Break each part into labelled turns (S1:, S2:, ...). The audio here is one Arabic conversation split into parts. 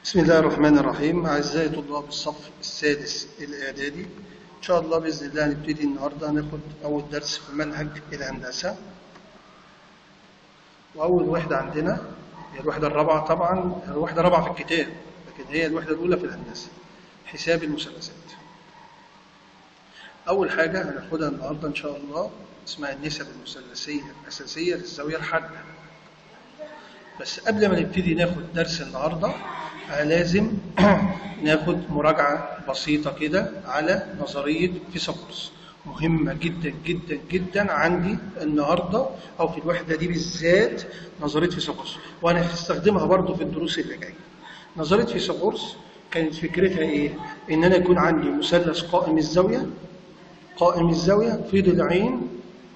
S1: بسم الله الرحمن الرحيم. أعزائي طلاب الصف السادس الإعدادي، إن شاء الله بإذن الله هنبتدي النهاردة ناخد أول درس في منهج الهندسة. وأول وحدة عندنا هي الوحدة الرابعة، طبعا الوحدة الرابعة في الكتاب، لكن هي الوحدة الأولى في الهندسة، حساب المثلثات. أول حاجة هناخدها النهاردة إن شاء الله اسمها النسب المثلثية الأساسية للزاوية الحادة. بس قبل ما نبتدي ناخد درس النهاردة لازم ناخد مراجعة بسيطة كده على نظرية فيثاغورس، مهمة جدا جدا جدا عندي النهاردة أو في الوحدة دي بالذات. نظرية فيثاغورس وأنا هستخدمها برضو في الدروس اللي جاية. نظرية فيثاغورس كانت فكرتها إيه؟ إن أنا يكون عندي مثلث قائم الزاوية في ضلعين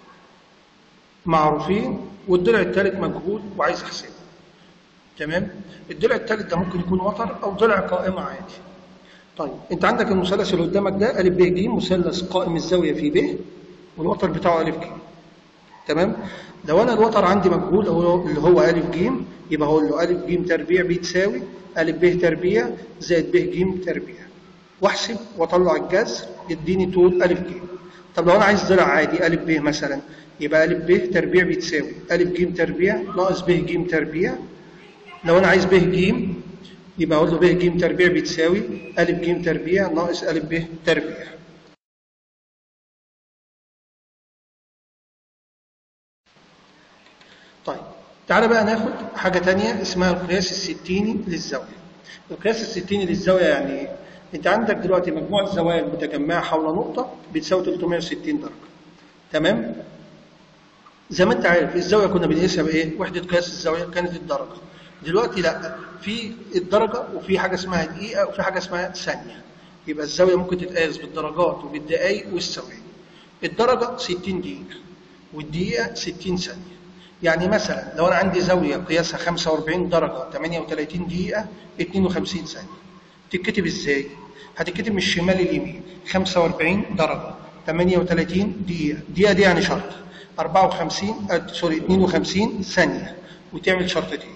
S1: معروفين، والضلع الثالث مجهول وعايز أحسبه. تمام؟ الضلع الثالث ده ممكن يكون وتر أو ضلع قائمة عادي. طيب أنت عندك المثلث اللي قدامك ده أ ب ج، مثلث قائم الزاوية في ب والوتر بتاعه أ ج. تمام؟ لو أنا الوتر عندي مجهول اللي هو أ ج، يبقى هقول له أ ج تربيع بتساوي أ ب تربيع زائد ب ج تربيع، وأحسب وأطلع الجذر يديني طول أ ج. طب لو أنا عايز ضلع عادي أ ب مثلا، يبقى أ ب تربيع بتساوي أ ج تربيع ناقص ب ج تربيع. لو أنا عايز ب ج يبقى أقول له ب ج تربيع بتساوي أ ج تربيع ناقص أ ب تربيع. طيب تعالى بقى ناخد حاجة تانية اسمها القياس الستيني للزاوية. القياس الستيني للزاوية يعني إيه؟ أنت عندك دلوقتي مجموع الزوايا المتجمعة حول نقطة بتساوي 360 درجة. تمام؟ زي ما أنت عارف الزاوية كنا بنقيسها بإيه؟ وحدة قياس الزاوية كانت الدرجة. دلوقتي لا، في الدرجة وفي حاجة اسمها دقيقة وفي حاجة اسمها ثانية. يبقى الزاوية ممكن تتقاس بالدرجات وبالدقايق والثواني. الدرجة 60 دقيقة والدقيقة 60 ثانية. يعني مثلا لو أنا عندي زاوية قياسها 45 درجة 38 دقيقة 52 ثانية، تتكتب إزاي؟ هتتكتب من الشمال لليمين. 45 درجة 38 دقيقة، دقيقة دي يعني شرط 52 ثانية، وتعمل شرطتين.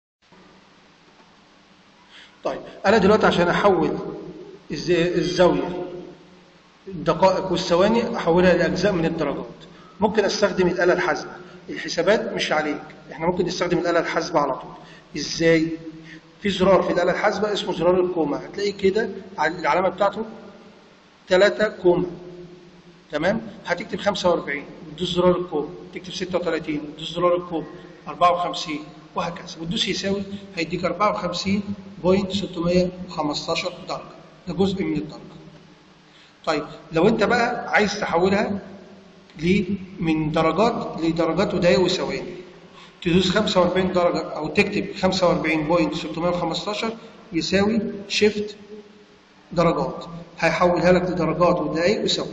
S1: طيب أنا دلوقتي عشان أحول الزاوية الدقائق والثواني أحولها لأجزاء من الدرجات، ممكن أستخدم الآلة الحاسبة. الحسابات مش عليك، إحنا ممكن نستخدم الآلة الحاسبة على طول. إزاي؟ في زرار في الآلة الحاسبة اسمه زرار الكومة، هتلاقيه كده العلامة بتاعته 3 كومة. تمام؟ هتكتب 45 وتدوس زرار الكومة، تكتب 36 وتدوس زرار الكومة، 54 وهكذا، وتدوس يساوي هيديك 54.615 درجة. ده جزء من الدرجة. طيب لو انت بقى عايز تحولها من درجات لدرجات ودقايق وثواني، تدوس 45 درجة أو تكتب 45.615 يساوي شيفت درجات، هيحولها لك لدرجات ودقايق وثواني.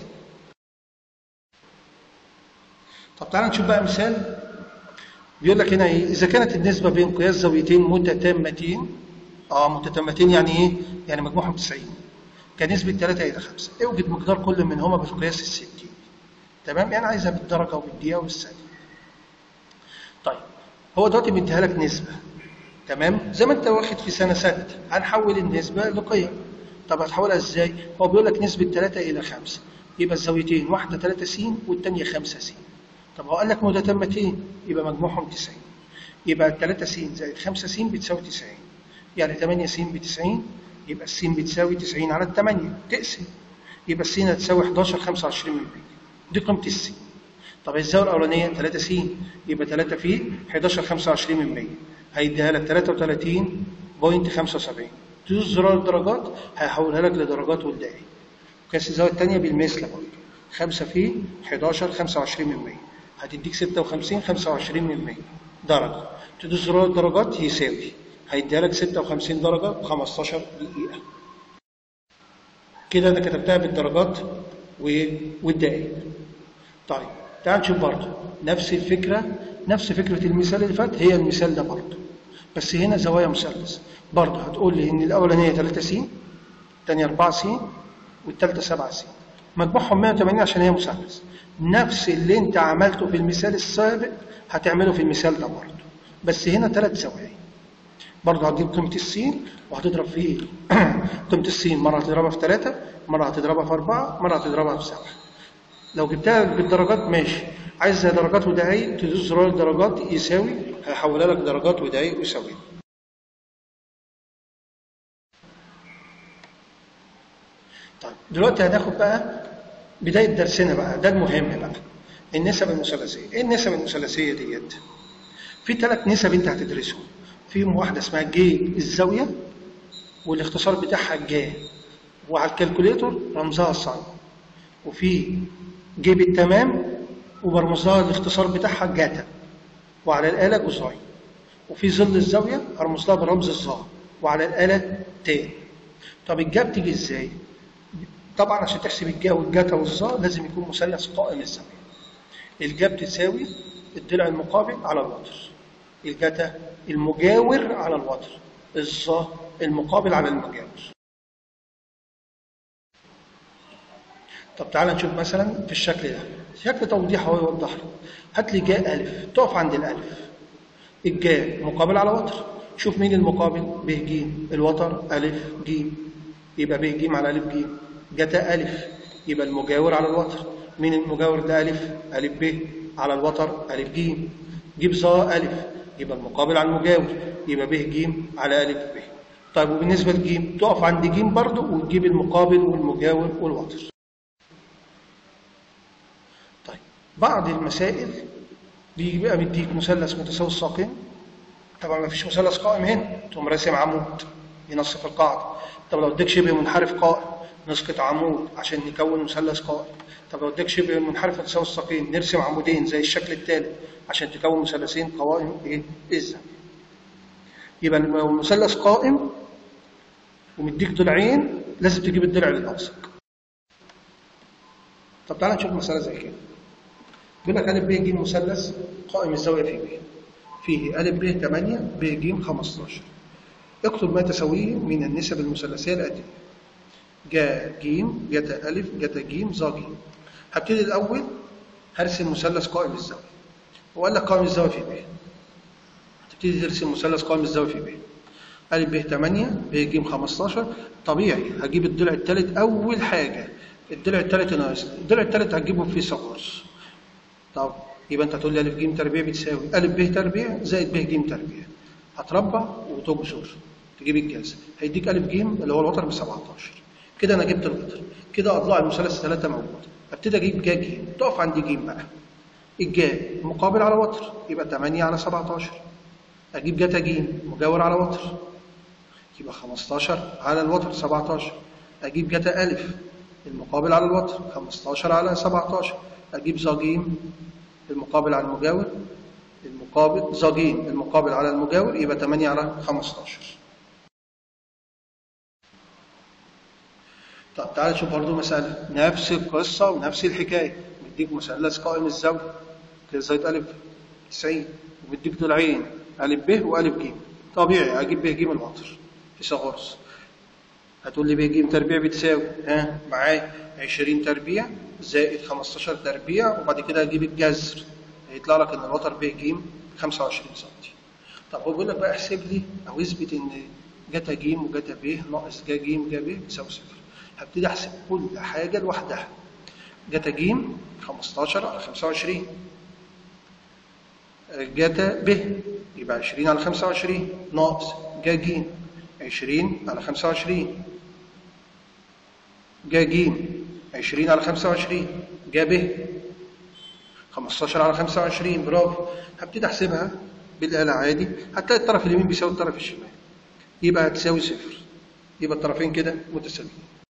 S1: طب تعالى نشوف بقى مثال. بيقول لك هنا ايه؟ إذا كانت النسبة بين قياس زاويتين متتامتين، متتامتين يعني ايه؟ يعني مجموعهم 90، كنسبة 3:5، اوجد مقدار كل منهما بقياس 60. تمام؟ يعني عايزها بالدرجة وبالدقيقة والثانية. طيب هو دلوقتي مديها لك نسبة، تمام؟ زي ما انت واخد في سنة سادسة هنحول النسبة لقيم. طب هتحولها ازاي؟ هو بيقول لك نسبة 3:5، يبقى الزاويتين واحدة 3 س والثانية 5 س. طب هو قال لك متتامتين يبقى مجموعهم 90، يبقى 3 س زائد 5 س بتساوي 90، يعني 8 س ب90، يبقى الس بتساوي 90 على 8، تقسم يبقى الس هتساوي 11.25%. دي قيمة الس. طب الزاوية الأولانية 3 س، يبقى 3 في 11.25%، هيديها لك 33.75. تدوس زرار الدرجات هيحولها لك لدرجات والدقايق. قياس الزاوية الثانية بالمثل برضه 5 في 11.25%، هتديك 56.25% درجة. تدوس زرار الدرجات يساوي، هيديها لك 56 درجة و15 دقيقة. كده أنا كتبتها بالدرجات والدقايق. طيب تعال نشوف برضه نفس الفكرة، نفس فكرة المثال اللي فات، هي المثال ده برضه، بس هنا زوايا مثلث. برضه هتقول لي إن الأولانية 3 س، الثانية 4 س، والثالثة 7 س، مجموعهم 180 عشان هي مثلث. نفس اللي أنت عملته في المثال السابق هتعمله في المثال ده برضه، بس هنا 3 زوايا. برضه هتجيب قيمة السين وهتضرب فيه قيمة السين مرة هتضربها في 3، مرة هتضربها في 4، مرة هتضربها في 7. لو جبتها بالدرجات ماشي، عايز درجات ودقايق تدوس زرار الدرجات يساوي، هيحولها لك درجات ودقايق ويساوي. طيب دلوقتي هناخد بقى بداية درسنا بقى، ده المهم بقى، النسب المثلثية. ايه النسب المثلثية ديت؟ في 3 نسب انت هتدرسهم، فيهم واحدة اسمها جي الزاوية والاختصار بتاعها جا، وعلى الكالكوليتور رمزها ساين، وفي جي بالتمام وبرمز لها الاختصار بتاعها جاتا، وعلى الآلة جزئين، وفي ظل الزاوية هرمز لها برمز الظا، وعلى الآلة تان. طب الجا بتيجي ازاي؟ طبعا عشان تحسب الجا والجاتا والظا لازم يكون مثلث قائم الزاوية. الجا بتساوي الضلع المقابل على الوتر، الجاتا المجاور على الوتر، الظا المقابل على المجاور. طب تعالى نشوف مثلا في الشكل ده، شكل توضيح هو يوضح لك. هات لي جاء ألف، تقف عند الألف، الجاء مقابل على وتر، شوف مين المقابل، ب ج، الوتر ألف ج، يبقى ب ج على ألف ج. جتا ألف يبقى المجاور على الوتر، مين المجاور ده ألف، ألف ب على الوتر ألف ج. جيب ظا ألف يبقى المقابل على المجاور، يبقى ب ج على ألف ب. طيب وبالنسبة للجيم تقف عند ج برضه وتجيب المقابل والمجاور والوتر. طيب بعض المسائل بيبقى مديك مثلث متساوي الساقين، طبعا ما فيش مثلث قائم هنا، تقوم راسم عمود ينصف القاعدة. طب لو اديك شبه منحرف قائم نسقط عمود عشان نكون مثلث قائم. طب لو اديك شبه منحرف متساوي الساقين نرسم عمودين زي الشكل الثالث عشان تكون مثلثين قوائم ايه الزاوية. يبقى لو المثلث قائم ومديك ضلعين لازم تجيب الضلع للأوسط. طب تعالى نشوف مسألة زي كده. بيقول لك أ ب ج مثلث قائم الزاوية في ب، فيه أ ب 8 ب ج 15. اكتب ما تساويه من النسب المثلثية الآتية: جا ج جتا أ جتا ج ظا ج. هبتدي الأول هرسم مثلث قائم الزاوية، وقال لك قائم الزاوية في ب، هتبتدي ترسم مثلث قائم الزاوية في ب. أ ب 8 ب ج 15، طبيعي هجيب الضلع الثالث أول حاجة، الضلع الثالث ناقص، الضلع الثالث هتجيبه في فيثاغورس. طب يبقى انت هتقول لي أ ج تربيع بتساوي أ ب تربيع زائد ب ج تربيع، هتربع وتجذر تجيب الجذر، هيديك أ ج اللي هو الوتر ب 17. كده انا جبت الوتر، كده اضلاع المثلث 3 موجوده. ابتدي اجيب جا ج، تقف عند ج بقى، الجا مقابل على وتر يبقى 8 على 17، اجيب جتا ج مجاور على وتر يبقى 15 على الوتر 17، اجيب جتا أ المقابل على الوتر 15 على 17، اجيب ظا ج المقابل على المجاور، المقابل ظا ج المقابل على المجاور يبقى 8 على 15. طب تعالى نشوف برضه مسألة نفس القصة ونفس الحكاية، مديك مثلث قائم الزاوية كده زائد أ 90، ومديك ضلعين أ ب وأ ج، طبيعي أجيب ب ج الوتر فيثاغورس. هتقول لي ب ج تربيع بتساوي معايا 20 تربيع زائد 15 تربيع، وبعد كده أجيب الجذر هيطلع لك إن الوتر ب ج 25 سم. طب هو بيقول لك بقى احسب لي أو اثبت إن جتا ج وجتا ب ناقص جا ج جا ب بيساوي صفر. هبتدي احسب كل حاجه لوحدها. جتا ج 15 على 25، جتا ب يبقى 20 على 25 ناقص جا ج 20 على 25، جا ج 20 على 25، جا ب 15 على 25. برافو. هبتدي احسبها بالآلة عادي، هتلاقي الطرف اليمين بيساوي الطرف الشمال، يبقى هتساوي صفر، يبقى الطرفين كده متساويين.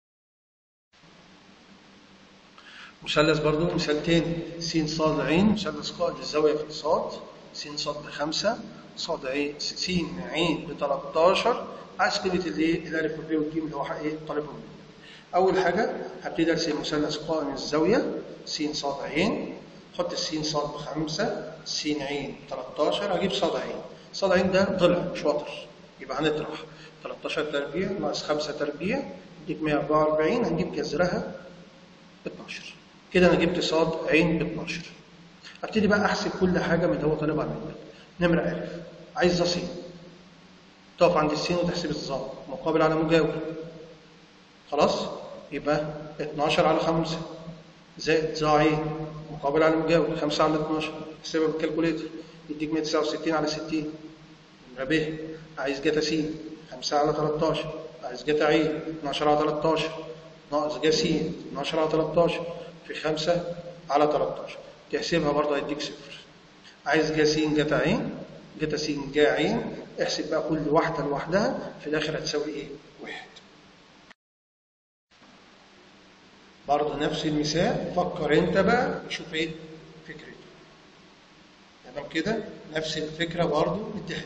S1: مثلث برضو مثال تاني، س ص ع مثلث قائم الزاوية في ص، س ص ب5 ص ع س ع ب13. عايز قيمة الايه الالف والب والجيم اللي هو ايه طالبه مني. اول حاجة هبتدي ارسم مثلث قائم الزاوية س ص ع، احط الس ص ب5 س ع 13، هجيب ص ع، ص ع ده ضلع مش وتر، يبقى هنطرح 13 تربيع ناقص 5 تربيع يديك 144، هنجيب جذرها 12. كده انا جبت ص ع ب 12. ابتدي بقى احسب كل حاجه من اللي هو طالبها منك. نمره أ عايز ظ س، تقف عند السين وتحسب الظا مقابل على مجاور. خلاص، يبقى 12 على 5 زائد ظا عين مقابل على مجاور 5 على 12 احسبها بالكالكوليتر يديك 169 على 60. نمرة ب عايز جتا س 5 على 13 عايز جتا عين 12 على 13 ناقص جا س 12 على 13 في 5 على 13 تحسبها برضه هيديك صفر. عايز جا س جتا عين جتا س جا عين احسب بقى كل واحدة لوحدها في الآخر هتساوي إيه؟ 1. برضه نفس المثال، فكر أنت بقى وشوف إيه فكرته. تمام كده؟ نفس الفكرة برضه مديها.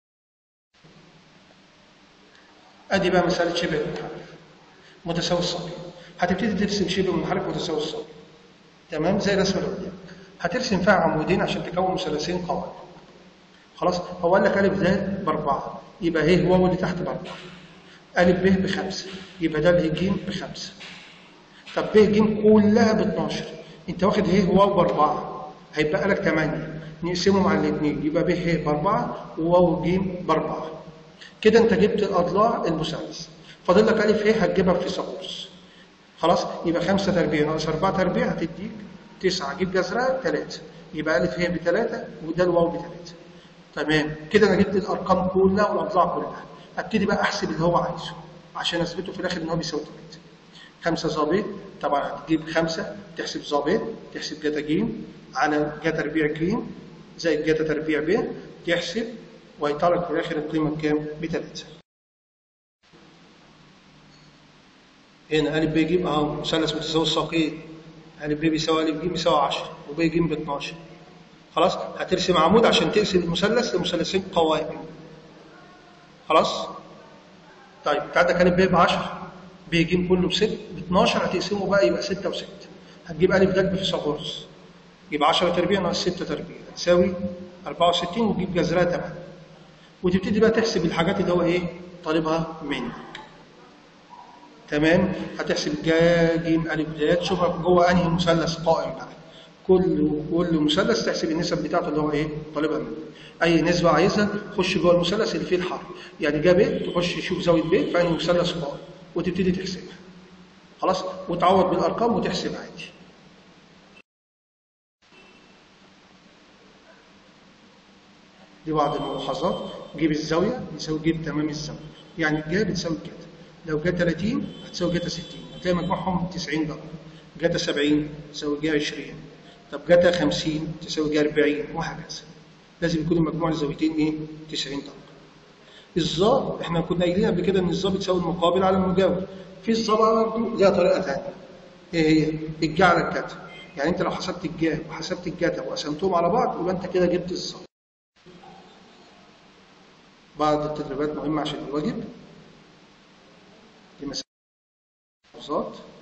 S1: أدي بقى مسألة شبه المنحرف متساوي الساقين. هتبتدي ترسم شبه منحرف متساوي الساقين. تمام؟ زي الرسمة اللي قدامك. هترسم فيها عمودين عشان تكون مثلثين قوائم. خلاص، هو قال لك أ د ب4 يبقى ه واو اللي تحت ب4. أ ب ب5 يبقى د ج ب5. طب ب ج كلها ب12 أنت واخد ه واو ب4 هيبقى لك 8 نقسمهم على الاثنين يبقى ب ه ب4 وواو ج ب4. كده أنت جبت الأضلاع المثلث. فاضل لك أ ه هتجيبها في فيثاغورس. خلاص، يبقى 5 تربيع ناقص 4 تربيع هتديك 9 جيب جذرها 3 يبقى أ ه ب3 وده الواو ب3. تمام كده انا جبت الارقام كلها والاضلاع كلها. ابتدي بقى احسب اللي هو عايزه عشان اثبته في الاخر ان هو بيساوي 3. 5 ظا ب طبعا هتجيب 5 تحسب ظا ب تحسب جتا ج على جتا تربيع ج زائد جتا تربيع ب تحسب وهيطلع لك في الاخر القيمه بكام؟ ب3. هنا ا ب ج اهو مثلث متساوي الساقين. ا ب بيساوي ا ج بيساوي 10 وب ج ب 12. خلاص، هترسم عمود عشان تقسم المثلث لمثلثين قوائم. خلاص؟ طيب انت عندك ا ب ب 10 ب ج كله ب 12 هتقسمه بقى يبقى 6 و6. هتجيب ا د بفيثاغورس يبقى 10 تربيع ناقص 6 تربيع تساوي 64 وتجيب جذرها 8. وتبتدي بقى تحسب الحاجات اللي هو ايه طالبها منك. تمام؟ هتحسب جا ج ا د تشوفها جوه انهي مثلث قائم بقى. كل مثلث تحسب النسب بتاعته اللي هو ايه طالبها منه. اي نسبه عايزها خش جوه المثلث اللي فيه الحرف. يعني جا ب تخش تشوف زاويه ب في انهي مثلث قائم وتبتدي تحسبها. خلاص، وتعوض بالارقام وتحسب عادي. دي بعض الملاحظات. جيب الزاويه يساوي جيب تمام الزاويه. يعني جا بتساوي جتا. لو جا 30 هتساوي جتا 60 هتلاقي مجموعهم 90 درجه. جتا 70 تساوي جا 20. طب جتا 50 تساوي جا 40 وهكذا. لازم يكون مجموع الزاويتين ايه 90 درجه. الظا احنا كنا قايلين قبل كده ان الظا بتساوي المقابل على المجاور. في الظا برضه ليها طريقه ثانيه. ايه هي؟ الجا على الجتا. يعني انت لو حسبت الجا وحسبت الجتا وقسمتهم على بعض يبقى انت كده جبت الظا. بعض التدريبات مهمه عشان الواجب. دي مسائل